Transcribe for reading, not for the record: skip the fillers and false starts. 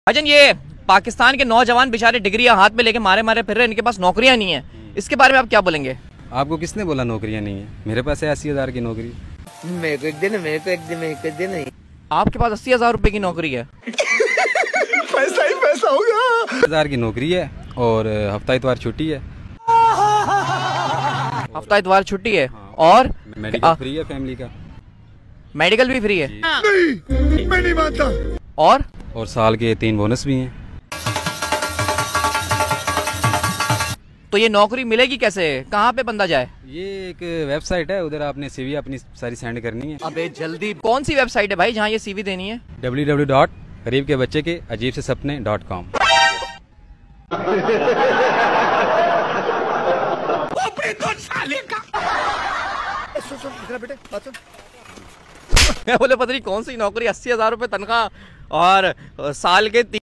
भाईजान ये पाकिस्तान के नौजवान बेचारे डिग्रियां हाथ में लेके मारे मारे फिर रहे, इनके पास नौकरियां नहीं है, इसके बारे में आप क्या बोलेंगे? आपको किसने बोला नौकरियां नहीं है? मेरे पास है 80,000 की नौकरी। मेरे को एक दिन नहीं। आपके पास 80,000 रुपए की नौकरी है? पैसा ही पैसा होगा। 10,000 की नौकरी है और हफ्ता इतवार छुट्टी है। हफ्ता इतवार छुट्टी है और मेडिकल फ्री है फैमिली का। मेडिकल भी फ्री है? नहीं, मैं नहीं मानता। और साल के 3 बोनस भी हैं। तो ये नौकरी मिलेगी कैसे, कहाँ पे बंदा जाए? ये एक वेबसाइट है, उधर आपने सीवी अपनी सारी सेंड करनी है। अबे जल्दी, कौन सी वेबसाइट है भाई जहाँ ये सीवी देनी है? www.गरीब-के-बच्चे-के-अजीब-से-सपने.com। मैं बोले पता नहीं कौन सी नौकरी, 80,000 रुपए तनख्वाह और साल के